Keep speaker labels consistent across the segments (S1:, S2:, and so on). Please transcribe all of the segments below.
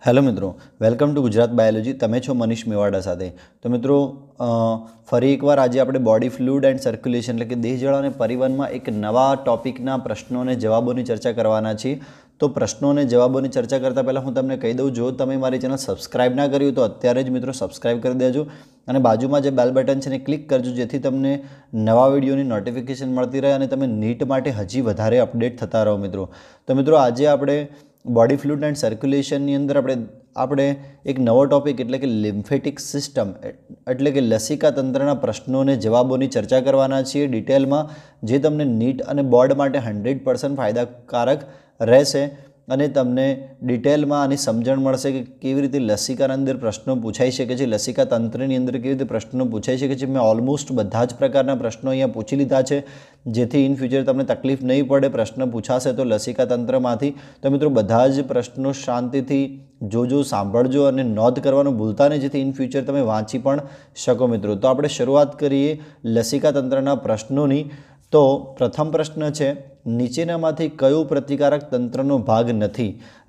S1: Hello मित्रों, welcome to Gujarat biology. तमे छो मनीष मेवाड़ा साथे। तो मित्रों फरी एक बार आज આપણે બોડી ફ્લુઇડ એન્ડ સર્ક્યુલેશન એટલે કે દેહ જળ અને પરિવહનમાં એક નવા ટોપિકના પ્રશ્નોને જવાબોની ચર્ચા કરવાના છીએ। તો પ્રશ્નોને જવાબોની ચર્ચા કરતાં પહેલાં હું તમને કહી દઉં, જો તમે મારી ચેનલ સબસ્ક્રાઇબ ના કર્યું તો અત્યારે જ મિત્રો સબસ્ક્રાઇબ કરી દેજો અને બાજુમાં જે બેલ બટન છે એને ક્લિક કરજો, જેથી તમને નવા વિડીયોની નોટિફિકેશન મળતી રહે અને તમે નીટ માટે હજી વધારે અપડેટ થતા રહો મિત્રો। તો મિત્રો આજે આપણે બોડી ફ્લુઇડ એન્ડ સર્ક્યુલેશનની અંદર આપણે એક નવો ટોપિક એટલે કે લિમ્ફેટિક સિસ્ટમ એટલે કે લસિકા તંત્રના પ્રશ્નોને જવાબોની ચર્ચા કરવાના છીએ ડિટેલમાં, જે તમને નીટ અને બોર્ડ માટે 100% ફાયદાકારક રહેશે અને તમને ડિટેલમાં આની સમજણ મળશે કે કેવી રીતે લસિકાના અંદર પ્રશ્નો પૂછાઈ શકે છે, લસિકા તંત્રની અંદર કેવી રીતે પ્રશ્નો પૂછાઈ શકે છે। મેં ઓલમોસ્ટ બધા જ પ્રકારના પ્રશ્નો અહીંયા પૂછી લીધા છે, જેથી ઇન ફ્યુચર તમને તકલીફ નહીં પડે પ્રશ્ન પૂછાશે તો લસિકા તંત્રમાંથી। તો મિત્રો બધા જ પ્રશ્નો શાંતિથી જોજો, સાંભળજો અને નોંધ કરવાનું ભૂલતા નહીં, જેથી ઇન ફ્યુચર તમે વાંચી પણ શકો મિત્રો। તો આપણે શરૂઆત કરીએ લસિકા તંત્રના પ્રશ્નોની। તો પ્રથમ પ્રશ્ન છે, નીચેનામાંથી કયું પ્રતિકારક તંત્રનો ભાગ નથી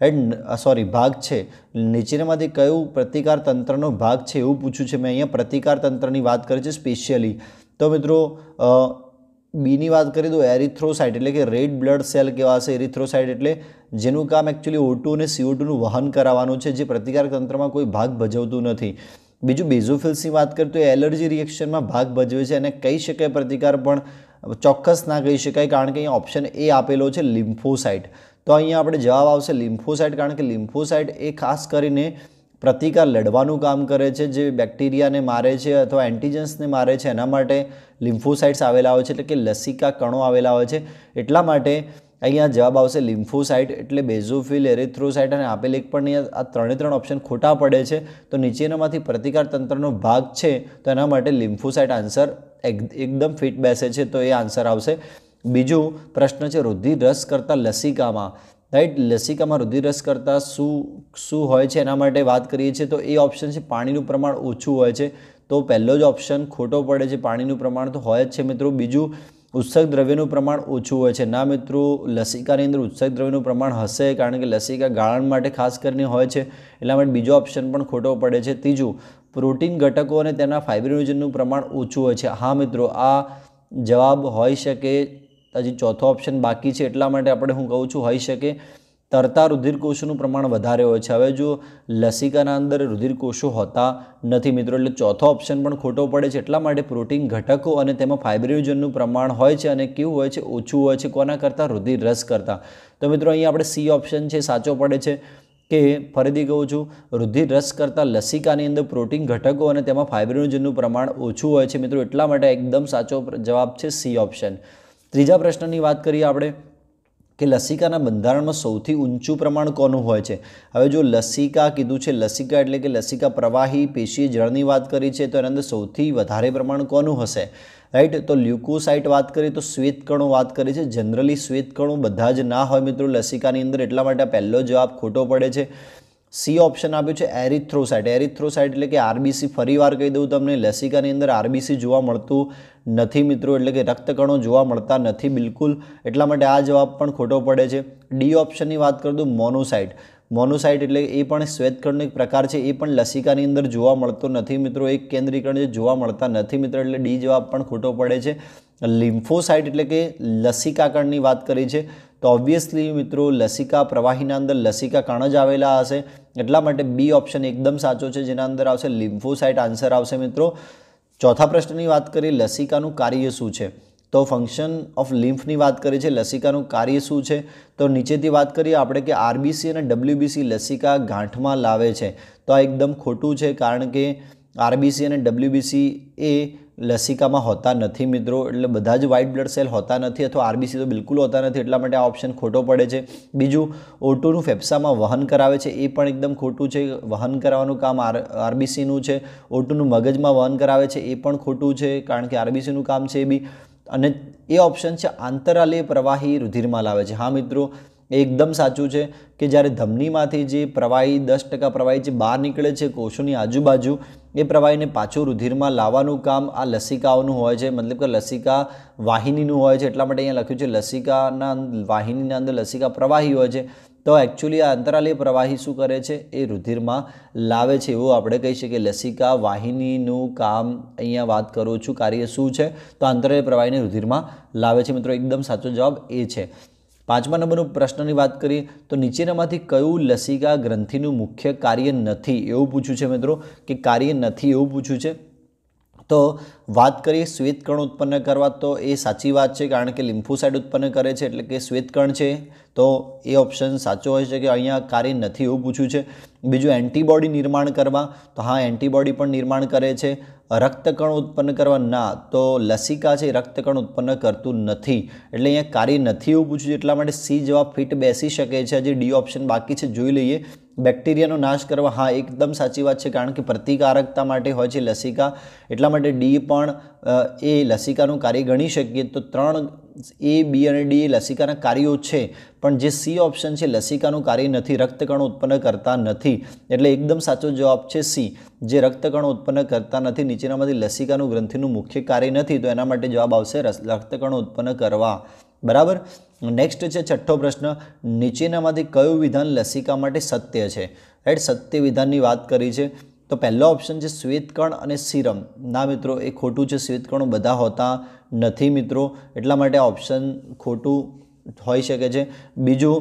S1: ભાગ છે, નીચેનામાંથી કયું પ્રતિકાર તંત્રનો ભાગ છે એવું પૂછ્યું છે। મેં અહીંયા પ્રતિકાર તંત્રની વાત કરી છે સ્પેશિયલી। તો મિત્રો બીની વાત કરીએ તો એરિથ્રોસાઇટ એટલે કે રેડ બ્લડ સેલ કહેવાશે। એરિથ્રોસાઇટ એટલે જેનું કામ એકચ્યુઅલી O2 અને CO2નું વહન કરાવવાનું છે, જે પ્રતિકારક તંત્રમાં કોઈ ભાગ ભજવતું નથી। બીજું બેઝોફિલ્સની વાત કરીએ તો એલર્જી રિએક્શનમાં ભાગ ભજવે છે અને કહી શકાય પ્રતિકાર પણ ચોક્કસ ના કહી શકાય, કારણ કે અહીંયા ઓપ્શન એ આપેલો છે લિમ્ફોસાઇટ। તો અહીંયા આપણે જવાબ આવશે લિમ્ફોસાઇટ, કારણ કે લિમ્ફોસાઇટ એ ખાસ કરીને પ્રતિકાર લડવાનું કામ કરે છે, જે બેક્ટેરિયાને મારે છે અથવા એન્ટીજન્સને મારે છે, એના માટે લિમ્ફોસાઇટ્સ આવેલા હોય છે, એટલે કે લસિકા કણો આવેલા હોય છે। એટલા માટે અહીંયા જવાબ આવશે લિમ્ફોસાઇટ, એટલે બેઝોફિલ, એરિથ્રોસાઇટ અને આપેલ એક પણ આ ત્રણે ઓપ્શન ખોટા પડે છે। તો નીચેનામાંથી પ્રતિકાર તંત્રનો ભાગ છે તો એના માટે લિમ્ફોસાઇટ આન્સર એકદમ ફિટ બેસે છે, તો એ આન્સર આવશે। બીજું પ્રશ્ન છે, રુધિર રસ કરતા લસિકામાં, રાઈટ, લસિકામાં રુધિર રસ કરતા શું હોય છે એના માટે વાત કરીએ છીએ તો એ ઓપ્શન છે પાણીનું પ્રમાણ ઓછું હોય છે। તો પહેલો જ ઓપ્શન ખોટો પડે છે, પાણીનું પ્રમાણ તો હોય જ છે મિત્રો। બીજું ઉત્સર્ગ દ્રવ્યનું પ્રમાણ ઓછું હોય છે, ના મિત્રો લસિકાની અંદર ઉત્સર્ગ દ્રવ્યનું પ્રમાણ હશે, કારણ કે લસિકા ગાળણ માટે ખાસ કરીને હોય છે, એટલા માટે બીજો ઓપ્શન પણ ખોટો પડે છે। ત્રીજું પ્રોટીન ઘટકો અને તેના ફાઇબ્રિનોજનનું પ્રમાણ ઓછું હોય છે, હા મિત્રો આ જવાબ હોઈ શકે। હજી ચોથો ઓપ્શન બાકી છે, એટલા માટે આપણે હું કહું છું હોઈ શકે। તરતા રુધિરકોષોનું પ્રમાણ વધારે હોય છે, હવે જો લસિકાના અંદર રુધિરકોષો હોતા નથી મિત્રો, એટલે ચોથો ઓપ્શન પણ ખોટો પડે છે। એટલા માટે પ્રોટીન ઘટકો અને તેમાં ફાઇબ્રિનોજનનું પ્રમાણ હોય છે અને કેવું હોય છે, ઓછું હોય છે, કોના કરતાં, રુધિર રસ કરતાં। તો મિત્રો અહીંયા આપણે સી ઓપ્શન છે સાચો પડે છે, કે ફરીથી કહું છું રુધિર રસ કરતાં લસિકાની અંદર પ્રોટીન ઘટકો અને તેમાં ફાઇબ્રિનોજનનું પ્રમાણ ઓછું હોય છે મિત્રો, એટલા માટે એકદમ સાચો જવાબ છે સી ઓપ્શન। ત્રીજા પ્રશ્નની વાત કરીએ આપણે કે લસિકાના બંધારણમાં સૌથી ઊંચું પ્રમાણ કોનું હોય છે। હવે જો લસિકા કીધું છે, લસિકા એટલે કે લસિકા પ્રવાહી પેશી જળની વાત કરી છે, તો એના અંદર સૌથી વધારે પ્રમાણ કોનું હશે, રાઈટ। તો લ્યુકોસાઇટ વાત કરીએ તો શ્વેતકણો વાત કરી છે, જનરલી શ્વેતકણો બધા જ ના હોય મિત્રો લસિકાની અંદર, એટલા માટે આ પહેલો જવાબ ખોટો પડે છે। સી ઓપ્શન આપ્યું છે એરિથ્રોસાઇટ, એરિથ્રોસાઇટ એટલે કે આરબીસી, ફરી વાર કહી દઉં તમને, લસિકાની અંદર આરબીસી જોવા મળતું નથી મિત્રો, એટલે કે રક્તકણો જોવા મળતા નથી બિલકુલ, એટલા માટે આ જવાબ પણ ખોટો પડે છે। ડી ઓપ્શનની વાત કરું તો મોનોસાઇટ, મોનોસાઇટ એટલે એ પણ શ્વેતકણનો એક પ્રકાર છે, એ પણ લસિકાની અંદર જોવા મળતો નથી મિત્રો, એક કેન્દ્રીકરણ જે જોવા મળતા નથી મિત્રો, એટલે ડી જવાબ પણ ખોટો પડે છે। લિમ્ફોસાઇટ એટલે કે લસિકાકણની વાત કરી છે, તો ઓબ્વિયસલી મિત્રો લસિકા પ્રવાહીના અંદર લસિકા કણ જ આવેલા હશે, એટલા માટે બી ઓપ્શન એકદમ સાચો છે, જેના અંદર આવશે લિમ્ફોસાઇટ આન્સર આવશે મિત્રો। ચોથા પ્રશ્નની વાત કરીએ, લસિકાનું કાર્ય શું છે, તો ફંક્શન ઓફ લિમ્ફની વાત કરી છે, લસિકાનું કાર્ય શું છે, તો નીચેથી વાત કરીએ આપણે કે આરબીસી અને ડબ્લ્યુબીસી લસિકા ગાંઠમાં લાવે છે, તો આ એકદમ ખોટું છે, કારણ કે આરબીસી અને ડબ્લ્યુબીસી એ લસિકામાં હોતા નથી મિત્રો, એટલે બધા જ વ્હાઇટ બ્લડ સેલ હોતા નથી અથવા આરબીસી તો બિલકુલ હોતા નથી, એટલા માટે આ ઓપ્શન ખોટો પડે છે। બીજું O2નું ફેફસામાં વહન કરાવે છે, એ પણ એકદમ ખોટું છે, વહન કરાવવાનું કામ આરબીસીનું છે। O2નું મગજમાં વહન કરાવે છે, એ પણ ખોટું છે, કારણ કે આરબીસીનું કામ છે એ બી। અને એ ઓપ્શન છે આંતરાલીય પ્રવાહી રુધિરમાં લાવે છે, હા મિત્રો એકદમ સાચું છે કે જ્યારે ધમનીમાંથી જે પ્રવાહી 10% પ્રવાહી જે બહાર નીકળે છે કોષોની આજુબાજુ, એ પ્રવાહીને પાછું રુધિરમાં લાવવાનું કામ આ લસિકાઓનું હોય છે, મતલબ કે લસિકા વાહિનીનું હોય છે. એટલા માટે અહીંયા લખ્યું છે લસિકાના વાહિનીના અંદર લસિકા પ્રવાહી હોય છે. તો એકચ્યુઅલી આ અંતરાલીય પ્રવાહી શું કરે છે, એ રુધિરમાં લાવે છે, એવું આપણે કહી શકીએ. લસિકા વાહિનીનું કામ અહીંયા વાત કરું છું, કાર્ય શું છે, તો અંતરાલીય પ્રવાહીને રુધિરમાં લાવે છે. મિત્રો એકદમ સાચો જવાબ એ છે. 5મા નંબરનો પ્રશ્નની વાત કરીએ તો નીચેનામાંથી કયું લસિકા ગ્રંથિનું મુખ્ય કાર્ય નથી, એવું પૂછ્યું છે મિત્રો, કે કાર્ય નથી એવું પૂછ્યું છે. તો વાત કરીએ શ્વેતકણ ઉત્પન્ન કરવા, તો એ સાચી વાત છે, કારણ કે લિમ્ફોસાઇટ ઉત્પન્ન કરે છે, એટલે કે શ્વેતકણ છે, તો એ ઓપ્શન સાચો હોય છે કે અહીંયા કાર્ય નથી એવું પૂછ્યું છે. બીજું એન્ટીબોડી નિર્માણ કરવા, તો હા એન્ટીબોડી પણ નિર્માણ કરે છે. રક્તકણ ઉત્પન્ન કરવા, ના, તો લસિકા છે રક્તકણ ઉત્પન્ન કરતું નથી, એટલે અહીંયા કાર્ય નથી એવું પૂછ્યું છે. એટલા માટે સી જવાબ ફિટ બેસી શકે છે. હજી ડી ઓપ્શન બાકી છે, જોઈ લઈએ. બેક્ટેરિયાનો નાશ કરવા, હા એકદમ સાચી વાત છે, કારણ કે પ્રતિકારકતા માટે હોય છે લસિકા, એટલા માટે ડી પણ એ લસિકાનું કાર્ય ગણી શકીએ. તો 3 A, B અને D એ લસિકાના કાર્યો છે, પણ જે સી ઓપ્શન છે લસિકાનું કાર્ય નથી, રક્તકણો ઉત્પન્ન કરતા નથી, એટલે એકદમ સાચો જવાબ છે સી, જે રક્તકણો ઉત્પન્ન કરતા નથી. નીચેનામાંથી લસિકાનું ગ્રંથિનું મુખ્ય કાર્ય નથી, તો એના માટે જવાબ આવશે રક્તકણો ઉત્પન્ન કરવા. બરાબર. નેક્સ્ટ છે 6થો પ્રશ્ન, નીચેનામાંથી કયું વિધાન લસિકા માટે સત્ય છે, રાઈટ. સત્ય વિધાનની વાત કરી છે, તો પહેલો ઓપ્શન છે શ્વેતકણ અને સીરમ. ના મિત્રો, એ ખોટું છે. શ્વેતકણો બધા હોતા નથી મિત્રો, એટલા માટે આ ઓપ્શન ખોટું હોઈ શકે છે. બીજું,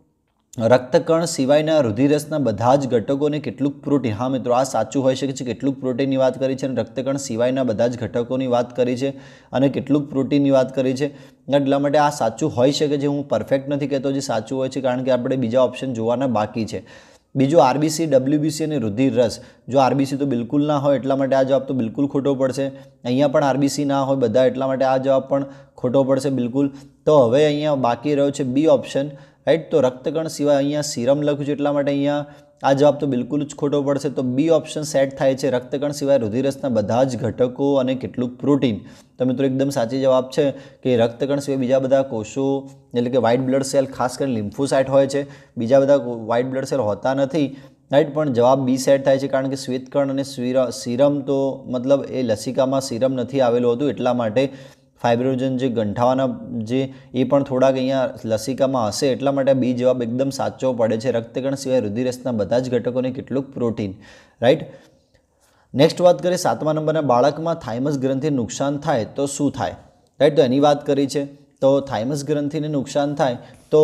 S1: રક્તકણ સિવાયના રુધિરરસના બધા જ ઘટકોને કેટલુંક પ્રોટીન, હા મિત્રો આ સાચું હોઈ શકે છે. કેટલુંક પ્રોટીનની વાત કરી છે, અને રક્તકણ સિવાયના બધા જ ઘટકોની વાત કરી છે, અને કેટલુંક પ્રોટીનની વાત કરી છે, એટલા માટે આ સાચું હોઈ શકે છે. હું પરફેક્ટ નથી કહેતો જે સાચું હોય છે, કારણ કે આપણે બીજા ઓપ્શન જોવાના બાકી છે. બીજું આરબીસી, ડબલ્યુબીસી અને રુધિરરસ, જો આરબીસી તો બિલકુલ ના હોય, એટલા માટે આ જવાબ તો બિલકુલ ખોટો પડશે. અહીંયા પણ આરબીસી ના હોય બધા, એટલા માટે આ જવાબ પણ ખોટો પડશે બિલકુલ. તો હવે અહીંયા બાકી રહ્યો છે બી ઓપ્શન, રાઈટ. તો રક્તકણ સિવાય અહીંયા સીરમ લખ્યું છે, એટલા માટે અહીંયા આ જવાબ તો બિલકુલ જ ખોટો પડશે. તો બી ઓપ્શન સેટ થાય છે, રક્તકણ સિવાય રુધિરરસના બધા જ ઘટકો અને કેટલુંક પ્રોટીન. તો મિત્રો એકદમ સાચી જવાબ છે કે રક્તકણ સિવાય બીજા બધા કોષો, એટલે કે વ્હાઇટ બ્લડ સેલ, ખાસ કરીને લિમ્ફોસાઇટ હોય છે, બીજા બધા વ્હાઇટ બ્લડ સેલ હોતા નથી, રાઈટ. પણ જવાબ બી સેટ થાય છે, કારણ કે શ્વેતકણ અને સીરમ તો મતલબ એ લસિકામાં સીરમ નથી આવેલું હતું, એટલા માટે ફાઇબ્રોજન જે ગંઠાવાના જે એ પણ થોડાક અહીંયા લસિકામાં હશે, એટલા માટે બી જવાબ એકદમ સાચો પડે છે. રક્તકણ સિવાય રુધિરરસના બધા જ ઘટકોને કેટલુંક પ્રોટીન, રાઈટ. નેક્સ્ટ વાત કરીએ 7મા નંબરના, બાળકમાં થાઇમસ ગ્રંથિને નુકસાન થાય તો શું થાય, રાઈટ. તો એની વાત કરી છે. તો થાઇમસ ગ્રંથિને નુકસાન થાય તો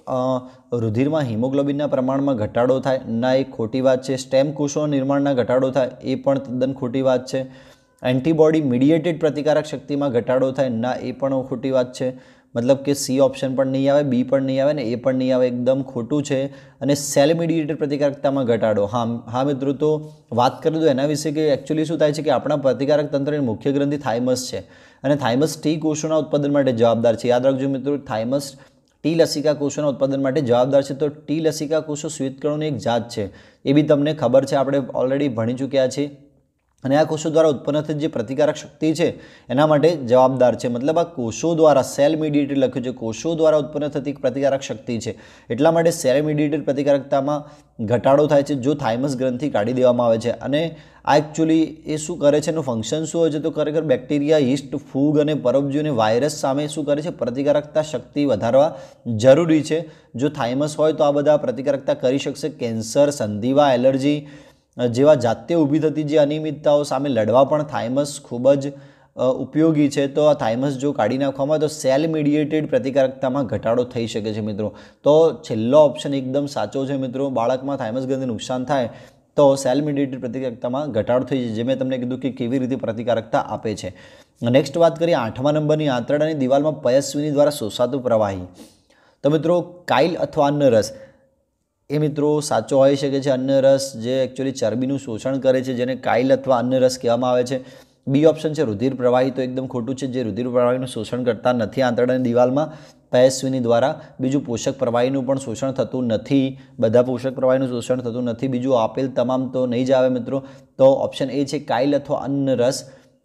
S1: રુધિરમાં હિમોગ્લોબિનના પ્રમાણમાં ઘટાડો થાય, ના એ ખોટી વાત છે. સ્ટેમ કોષોના નિર્માણના ઘટાડો થાય, એ પણ તદ્દન ખોટી વાત છે. એન્ટીબોડી મીડિયેટેડ પ્રતિકારક શક્તિમાં ઘટાડો થાય, ના એ પણ ખોટી વાત છે. મતલબ કે સી ઓપ્શન પણ નહીં આવે, બી પણ નહીં આવે ને એ પણ નહીં આવે, એકદમ ખોટું છે. અને સેલ મીડિયેટેડ પ્રતિકારકતામાં ઘટાડો, હા મિત્રો, તો વાત કરી દો એના વિશે કે એકચ્યુઅલી શું થાય છે કે આપણા પ્રતિકારક તંત્રની મુખ્ય ગ્રંથિ થાઇમસ છે, અને થાઇમસ ટી કોષોના ઉત્પાદન માટે જવાબદાર છે. યાદ રાખજો મિત્રો, થાઇમસ ટી લસિકા કોષોના ઉત્પાદન માટે જવાબદાર છે. તો ટી લસિકા કોષો શ્વેતકણોની એક જાત છે, એ બી તમને ખબર છે, આપણે ઓલરેડી ભણી ચૂક્યા છીએ. અને આ કોષો દ્વારા ઉત્પન્ન થતી જે પ્રતિકારક શક્તિ છે એના માટે જવાબદાર છે. મતલબ આ કોષો દ્વારા, સેલ મીડિયેટેડ લખ્યું છે, કોષો દ્વારા ઉત્પન્ન થતી પ્રતિકારક શક્તિ છે, એટલા માટે સેલ મીડિયેટેડ પ્રતિકારકતામાં ઘટાડો થાય છે જો થાઇમસ ગ્રંથિ કાઢી દેવામાં આવે છે. અને આ એકચ્યુઅલી એ શું કરે છે, એનું ફંક્શન શું હોય છે, તો ખરેખર બેક્ટેરિયા, યીસ્ટ, ફૂગ અને પરભજીઓ અને વાયરસ સામે શું કરે છે, પ્રતિકારકતા શક્તિ વધારવા જરૂરી છે. જો થાઇમસ હોય તો આ બધા પ્રતિકારકતા કરી શકશે. કેન્સર, સંધિવા, એલર્જી જેવા જાતે ઊભી થતી જે અનિયમિતતાઓ સામે લડવા પણ થાઇમસ ખૂબ જ ઉપયોગી છે. તો આ થાઇમસ જો કાઢી નાખવામાં આવે તો સેલ મીડિયેટેડ પ્રતિકારકતામાં ઘટાડો થઈ શકે છે મિત્રો. તો છેલ્લો ઓપ્શન એકદમ સાચો છે મિત્રો. બાળકમાં થાઇમસ ગ્રંથિને નુકસાન થાય તો સેલ મીડિયેટેડ પ્રતિકારકતામાં ઘટાડો થઈ જાય, જે મેં તમને કીધું કે કેવી રીતે પ્રતિકારકતા આપે છે. નેક્સ્ટ વાત કરીએ 8મા નંબરની, આંતરડાની દિવાલમાં પયસ્વિની દ્વારા શોષાતું પ્રવાહી. તો મિત્રો કાઇલ અથવા અન્નરસ, એ મિત્રો સાચો હોઈ શકે છે. અન્નરસ જે એકચ્યુઅલી ચરબીનું શોષણ કરે છે, જેને કાઇલ અથવા અન્નરસ કહેવામાં આવે છે. બી ઓપ્શન છે રુધિર પ્રવાહી, તો એકદમ ખોટું છે, જે રુધિર પ્રવાહીનું શોષણ કરતા નથી આંતરડાની દિવાલમાં પયસ્વિની દ્વારા. બીજું પોષક પ્રવાહીનું પણ શોષણ થતું નથી, બધા પોષક પ્રવાહીનું શોષણ થતું નથી. બીજું આપેલ તમામ તો નહીં જ આવે મિત્રો. તો ઓપ્શન એ છે કાઇલ અથવા અન્નરસ,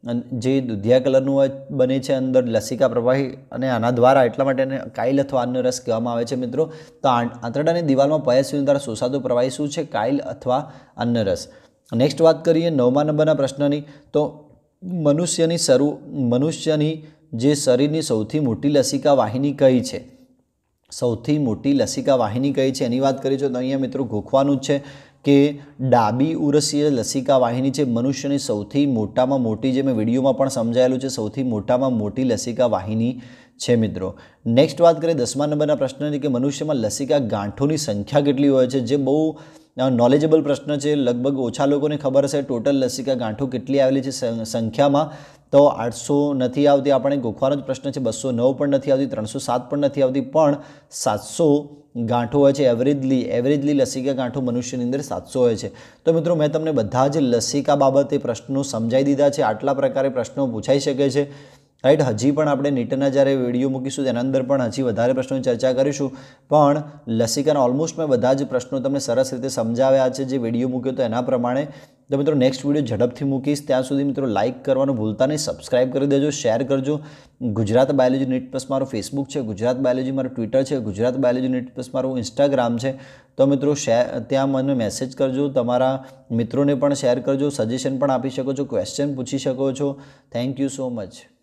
S1: જે દૂધિયા કલરનું બને છે અંદર લસિકા પ્રવાહી, અને આના દ્વારા એટલા માટે એને કાઇલ અથવા અન્ન રસ કહેવામાં આવે છે મિત્રો. તો આંતરડાની દિવાલમાં પયાસી દ્વારા શોષાતો પ્રવાહી શું છે? કાઇલ અથવા અન્ન રસ. નેક્સ્ટ વાત કરીએ 9મા નંબરના પ્રશ્નની. તો મનુષ્યની જે શરીરની સૌથી મોટી લસિકા વાહિની કઈ છે? સૌથી મોટી લસિકા વાહિની કઈ છે એની વાત કરીએ તો અહીંયા મિત્રો ગોખવાનું જ છે કે ડાબી ઉરસીય લસિકા વાહિની છે મનુષ્યની સૌથી મોટામાં મોટી, જે મેં વિડીયોમાં પણ સમજાયેલું છે, સૌથી મોટામાં મોટી લસિકા વાહિની છે મિત્રો. નેક્સ્ટ વાત કરીએ 10મા નંબરના પ્રશ્નની કે મનુષ્યમાં લસિકા ગાંઠોની સંખ્યા કેટલી હોય છે? જે બહુ નોલેજેબલ પ્રશ્ન છે. લગભગ ઓછા લોકોને ખબર હશે ટોટલ લસિકા ગાંઠો કેટલી આવેલી છે સંખ્યામાં. તો 800 નથી આવતી, આપણે ગોખવાનો જ પ્રશ્ન છે. 209 પણ નથી આવતી, 307 પણ નથી આવતી, પણ 700 ગાંઠો હોય છે. એવરેજલી લસિકા ગાંઠો મનુષ્યની અંદર 700 હોય છે. તો મિત્રો મેં તમને બધા જ લસિકા બાબતે પ્રશ્નો સમજાવી દીધા છે. આટલા પ્રકારે પ્રશ્નો પૂછાઈ શકે છે, રાઈટ. હજી પણ આપણે નીટના જ્યારે વિડીયો મૂકીશું તેના અંદર પણ હજી વધારે પ્રશ્નોની ચર્ચા કરીશું. પણ લસિકાના ઓલમોસ્ટ મેં બધા જ પ્રશ્નો તમને સરસ રીતે સમજાવ્યા છે જે વિડીયો મૂક્યો તો એના પ્રમાણે. તો મિત્રો નેક્સ્ટ વિડીયો ઝડપથી મૂકીશ. ત્યાં સુધી મિત્રો લાઇક કરવાનું ભૂલતા નહીં, સબસ્ક્રાઇબ કરી દેજો, શેર કરજો. ગુજરાત બાયોલોજી નીટ પ્લસ મારું ફેસબુક છે, ગુજરાત બાયોલોજી મારું ટ્વિટર છે, ગુજરાત બાયોલોજી નીટ પ્લસ મારું ઇન્સ્ટાગ્રામ છે. તો મિત્રો ત્યાં મને મેસેજ કરજો, તમારા મિત્રોને પણ શેર કરજો, સજેશન પણ આપી શકો છો, ક્વેશ્ચન પૂછી શકો છો. Thank you so much.